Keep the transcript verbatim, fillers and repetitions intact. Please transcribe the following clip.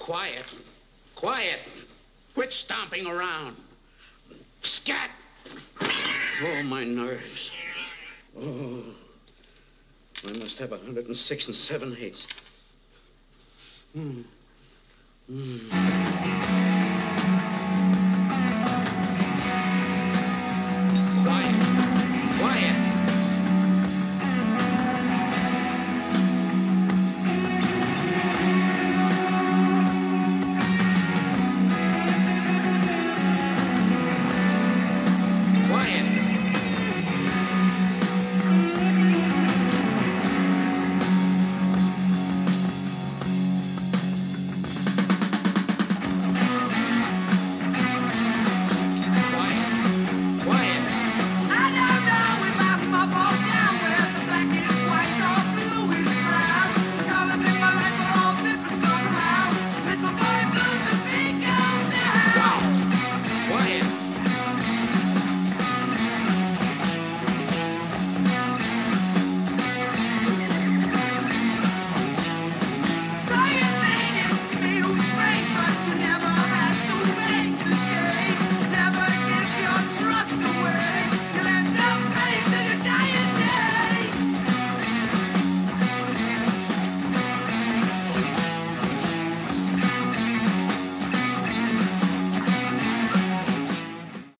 quiet. Quiet. Quit stomping around. Scat! Oh, my nerves. Oh, I must have a hundred and six and seven eighths. Hmm. Hmm.